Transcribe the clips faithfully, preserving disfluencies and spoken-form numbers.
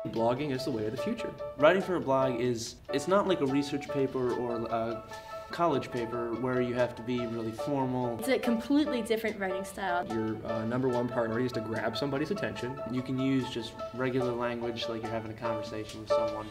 Blogging is the way of the future. Writing for a blog is, it's not like a research paper or a college paper where you have to be really formal. It's a completely different writing style. Your uh, number one priority is to grab somebody's attention. You can use just regular language like you're having a conversation with someone.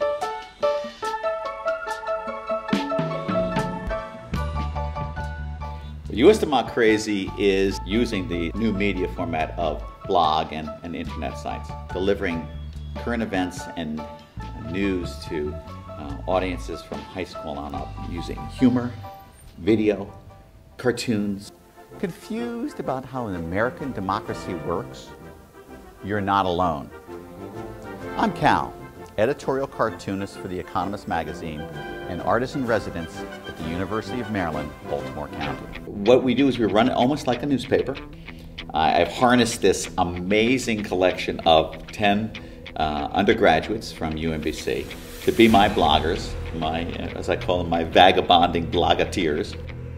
USDemocrazy is using the new media format of blog and, and internet sites, delivering current events and news to uh, audiences from high school on up, using humor, video, cartoons. Confused about how an American democracy works? You're not alone. I'm Cal, editorial cartoonist for The Economist magazine and artist-in-residence at the University of Maryland, Baltimore County. What we do is we run it almost like a newspaper. Uh, I've harnessed this amazing collection of ten uh, undergraduates from U M B C to be my bloggers, my, as I call them, my vagabonding bloggoteers.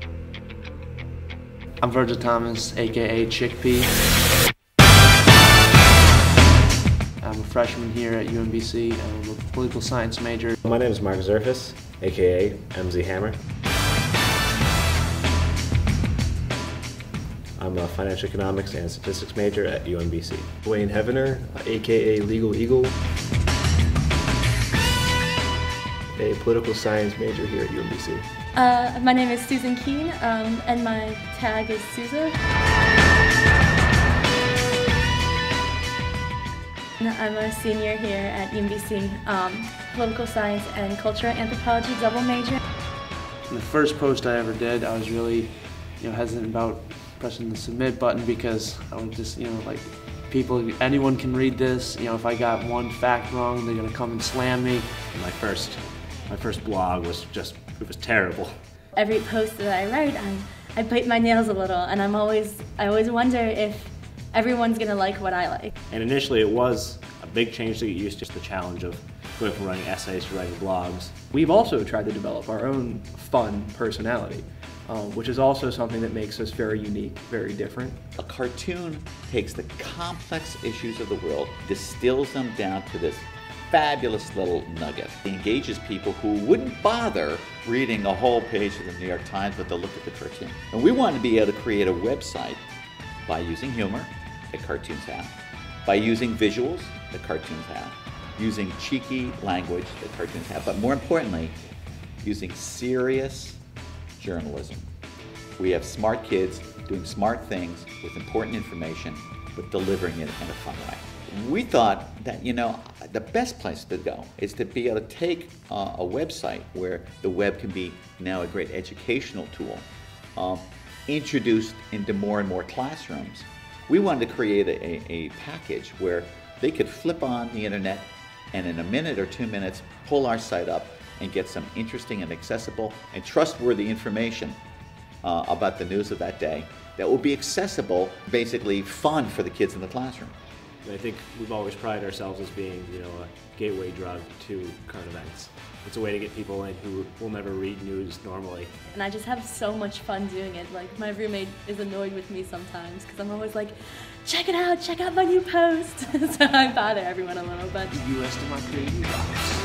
I'm Virgil Thomas, aka Chickpea. I'm a freshman here at U M B C. I'm a political science major. My name is Mark Zerfus, aka M Z Hammer. I'm a financial economics and statistics major at U M B C. Wayne Heavener, aka Legal Eagle, a political science major here at U M B C. Uh, my name is Susan Keene, um, and my tag is Sousa. I'm a senior here at U M B C, um, political science and cultural anthropology double major. In the first post I ever did, I was really, you know, hesitant about pressing the submit button because I would just, you know, like, people, anyone can read this. You know, if I got one fact wrong, they're gonna come and slam me. My first, my first blog was just, it was terrible. Every post that I write, I, I bite my nails a little, and I'm always, I always wonder if everyone's gonna like what I like. And initially it was a big change to get used to, just the challenge of going from writing essays to writing blogs. We've also tried to develop our own fun personality, um, which is also something that makes us very unique, very different. A cartoon takes the complex issues of the world, distills them down to this fabulous little nugget. It engages people who wouldn't bother reading a whole page of the New York Times, but they'll look at the cartoon. And we wanted to be able to create a website by using humor that cartoons have, by using visuals that cartoons have, using cheeky language that cartoons have, but more importantly, using serious journalism. We have smart kids doing smart things with important information, but delivering it in a fun way. We thought that, you know, the best place to go is to be able to take uh, a website where the web can be now a great educational tool, um, introduced into more and more classrooms. We wanted to create a, a package where they could flip on the internet and in a minute or two minutes pull our site up and get some interesting and accessible and trustworthy information uh, about the news of that day that will be accessible, basically fun for the kids in the classroom. I think we've always prided ourselves as being, you know, a gateway drug to current events. It's a way to get people in who will never read news normally. And I just have so much fun doing it. Like, my roommate is annoyed with me sometimes because I'm always like, check it out, check out my new post. So I bother everyone a little bit. USDemocrazy.